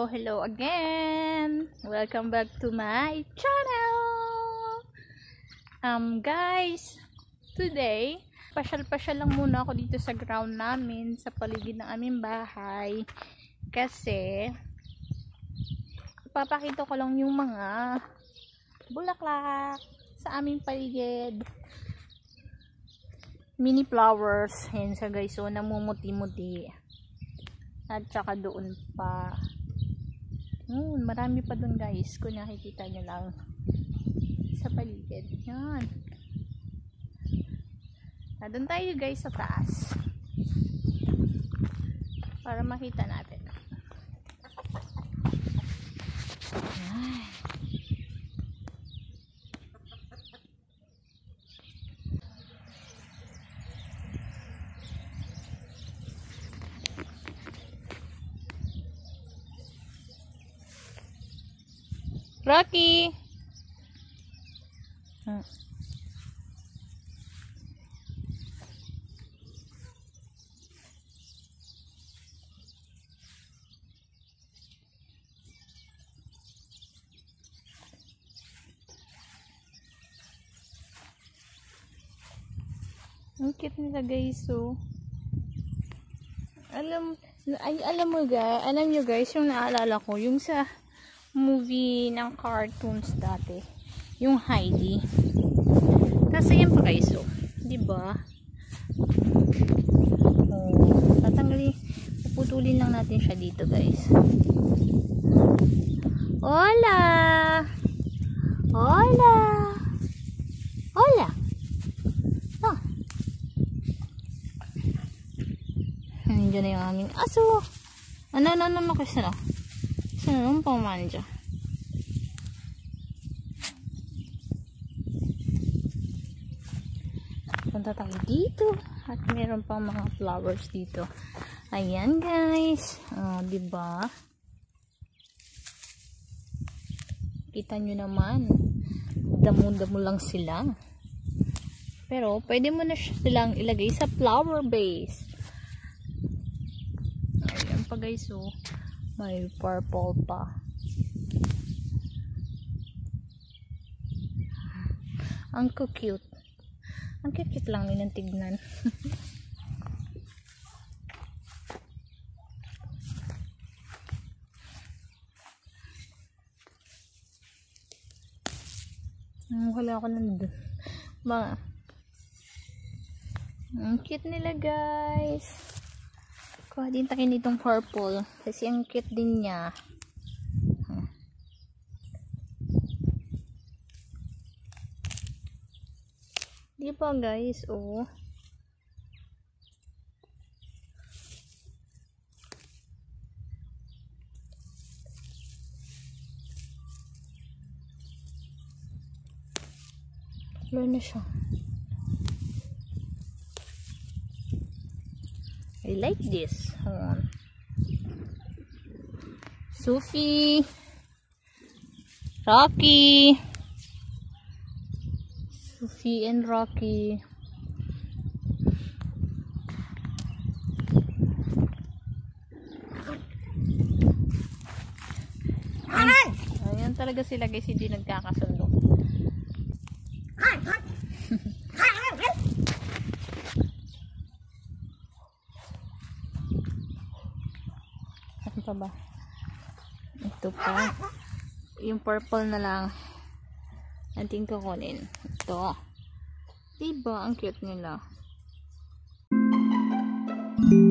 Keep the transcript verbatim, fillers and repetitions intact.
hello again. Welcome back to my channel. Um guys, today pasyal-pasyal lang muna ako dito sa ground namin, sa paligid ng aming bahay, kasi ipapakita ko lang yung mga bulaklak sa aming paligid. Mini flowers. Ayan siya guys, so namumuti-muti. At saka doon pa. Hmm, marami pa doon guys. Kung nakikita nyo lang. Sa paligid. Yan. Ah, doon tayo guys sa taas. Para makita natin. Ay. Rocky! Hmm. Ang cute nila guys, so alam, ay, alam mo guys, alam nyo guys, yung naalala ko, yung sa movie ng cartoons dati, yung Heidi. Kasi yan pa guys, so, diba? Oh, tatanggalin, puputulin lang natin siya dito guys. Hola! Hola! Hola! Oh. Nandiyan na yung aming aso. Ano, ano, ano, kasi na? Saan pamanja? Punta tayo dito. At meron pang mga flowers dito. Ayan guys. Oh, diba? Kita nyo naman. Damo-damo lang sila. Pero pwede mo na silang ilagay sa flower base. Ayan pa guys, oh. May purple pa. Ang cute. Ang cute lang nilang tignan. Wala ako nandun. Mga. Ang cute nila guys. Kuha din tayo nitong purple kasi ang cute din niya. Huh. Di ba guys, oh. Wala na siya. I like this. Hold on. Sophie. Rocky. Sophie and Rocky. Ayan, ayan talaga sila guys, hindi nagkakasundo. Ba? Ito pa. Yung purple na lang ating kukunin. Ito. Diba? Ang cute nila.